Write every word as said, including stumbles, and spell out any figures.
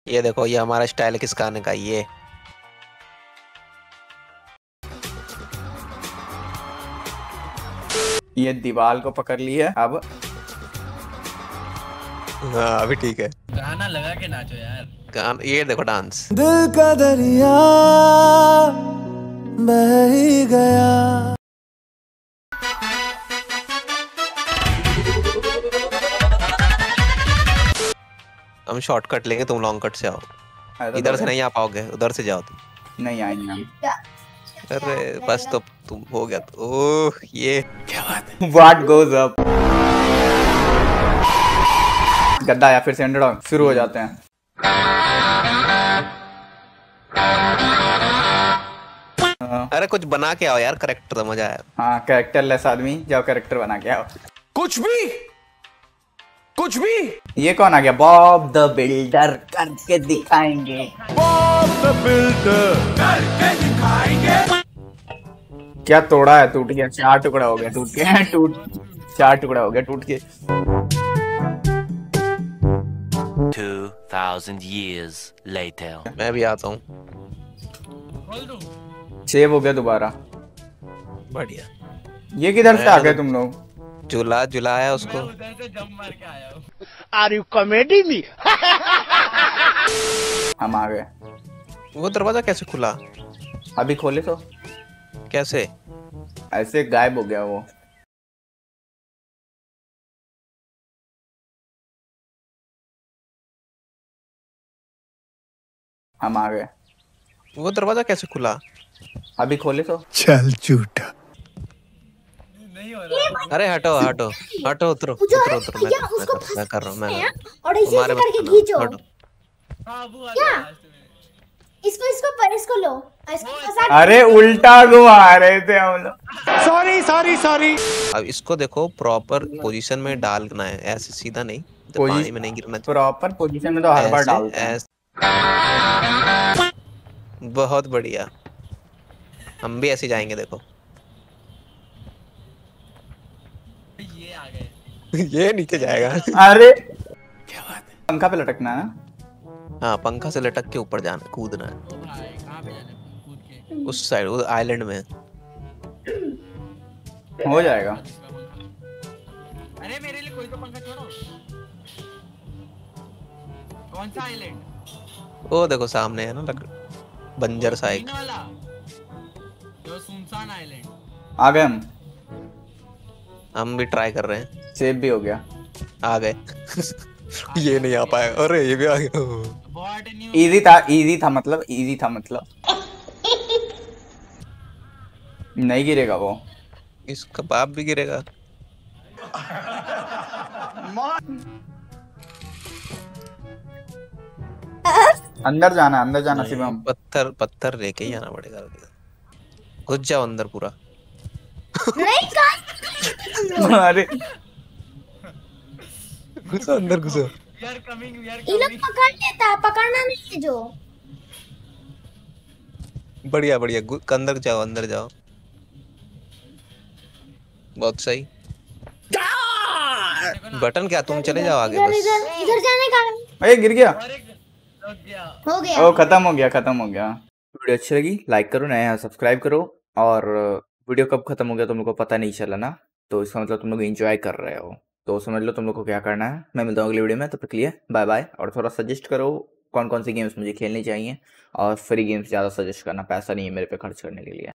ये देखो, ये हमारा स्टाइल किस गाने का ये। ये दीवार को पकड़ ली है अब। हाँ अभी ठीक है। गाना लगा के नाचो यार। गान ये देखो डांस। दिल का दरिया बह ही गया। हम शॉर्टकट लेंगे, तुम लॉन्ग कट से आओ। तो इधर से नहीं आ पाओगे, उधर से जाओ तुम। नहीं आएंगे हम। अरे बस तो तुम हो गया तो। ओह ये क्या बात है। What goes up? गद्दा या फिर से अंडरडॉग शुरू हो जाते हैं। अरे कुछ बना के आओ यार, करेक्टर तो मजा आया। हाँ कैरेक्टर लेस आदमी, जाओ कैरेक्टर बना के आओ। कुछ भी कुछ भी। ये कौन आ गया? बॉब द बिल्डर करके दिखाएंगे। बॉब द बिल्डर करके दिखाएंगे। क्या तोड़ा है? टूट गया, चार टुकड़ा हो गया, टूट गया, टूट चार टुकड़ा हो गया, टूट के। Two thousand years later. मैं भी आता हूँ। खोल दूं? सेव हो गया दोबारा। बढ़िया। ये किधर से आ गए तुम लोग? जुला जुलाया उसको। मैं उधर से जंप मार के आया हूँ। Are you comedy me? हम आ गए। वो दरवाजा कैसे खुला? अभी खोले तो कैसे? ऐसे गायब हो गया वो। हम आ गए। वो दरवाजा कैसे खुला? अभी खोले तो चल झूठा। नहीं हो रहा। अरे हटो हटो हटो, उतरो उतरो उतरो। मैं मैं कर मैं कर रहा हूँ मैं कर रहा हूँ। और इसे तुम्हारे करके बस खींचो। हटो। हाँ वो आ क्या? गया लास्ट में। इसको इसको पर इसको लो, इसको फंसा के- अरे उल्टा घुमा रहे थे हम लोग। Sorry sorry sorry. अब इसको देखो, प्रॉपर पोजीशन में डालना है, ऐसे सीधा नहीं, तो पोजी- पानी में नहीं गिरना चाहिए। प्रॉपर पोजीशन में तो हर बार ऐसे- डालते हैं। ऐसे। बहुत बढ़िया, हम भी ऐसे जाएंगे देखो। ये आ गए। ये नीचे जाएगा। अरे क्या बात है। पंखा पे लटकना है ना? हाँ पंखा से लटक के ऊपर जाना, कूदना है। ओ भाई कहाँ पे जाने कूद के? उस साइड, उस आइलैंड में। हो जाएगा। अरे मेरे लिए कोई तो पंखा छोड़ो। कौन सा आइलैंड? वो देखो सामने है ना, लग बंजर सा एक। ग्रीन वाला जो सुनसान आइलैंड। आ गए हम। हम भी ट्राई कर रहे हैं। सेव भी हो गया। आ गए। ये नहीं आ पाया। अरे ये भी आ गया। बॉट न्यू। इजी था, इजी था मतलब, इजी था मतलब। नहीं गिरेगा वो। इसका बाप भी गिरेगा। अंदर जाना, अंदर जाना शिवम। पत्थर पत्थर लेके ही आना पड़ेगा। घुस जाओ अंदर पूरा। नहीं कहाँ? अरे घुसो अंदर घुसो। We are coming we are ये लोग कमिंग। पकड़ लेता है, पकड़ना नहीं है जो। बढ़िया बढ़िया, घु- अंदर जाओ अंदर जाओ। बहुत सही। बटन क्या, तुम चले जाओ आगे इधर बस। इधर इधर जाने का। अरे गिर गया। और एक लग गया। हो गया। ओ खत्म हो गया, खत्म हो गया। वीडियो अच्छी लगी लाइक करो, नया सब्सक्राइब करो। और वीडियो कब खत्म हो गया तुम लोग को पता नहीं चला ना, तो इसका मतलब तुम लोग एंजॉय कर रहे हो। तो समझ लो तुम लोग को क्या करना है। मैं मिलता हूँ अगली वीडियो में, तब तक के लिए बाय बाय। और थोड़ा सजेस्ट करो कौन कौन सी गेम्स मुझे खेलनी चाहिए, और फ्री गेम्स ज़्यादा सजेस्ट करना, पैसा नहीं है मेरे पे खर्च करने के लिए।